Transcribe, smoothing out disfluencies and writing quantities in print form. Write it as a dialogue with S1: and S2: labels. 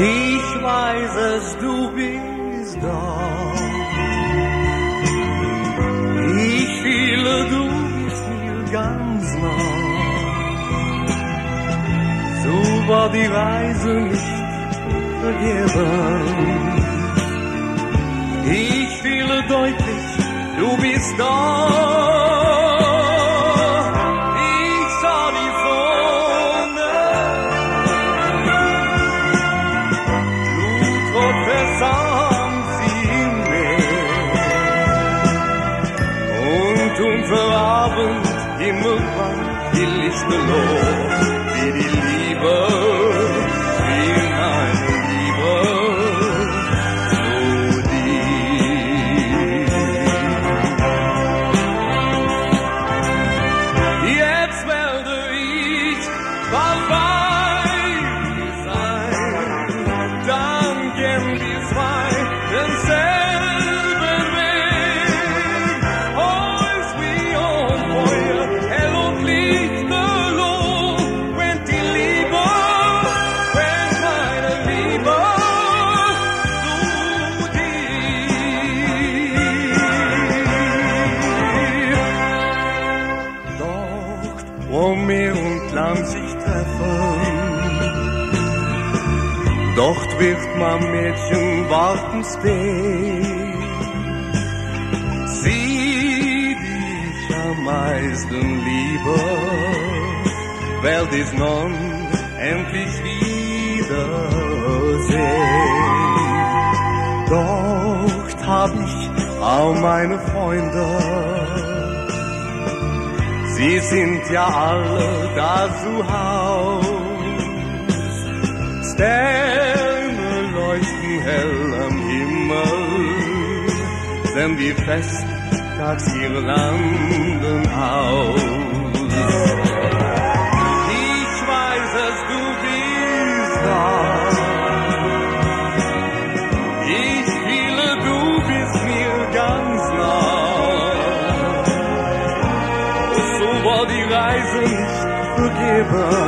S1: Ich weiß es, du bist da. Ich fühle, du bist mir ganz nah. So war die Reise nicht vergeben. Ich fühle deutlich, du bist da. Ich sah die Sonne, Blutrot versang sie in mir. Und unser Abendhimmel war die Lichterloh, wie die Liebe, wie meine Liebe. Dort wird mein Mädchen warten stehen. Sie, die ich am meisten liebe, werd ich nun endlich wiedersehen. Dort hab ich all meine Freunde. Sie sind ja alle da zu Haus. Sterne leuchten hell am Himmel, denn die Festtagsgirlanden aus. Ich weiß es, du bist da. Ich fühle, du bist mir ganz nah. So war die Reise nicht vergeben.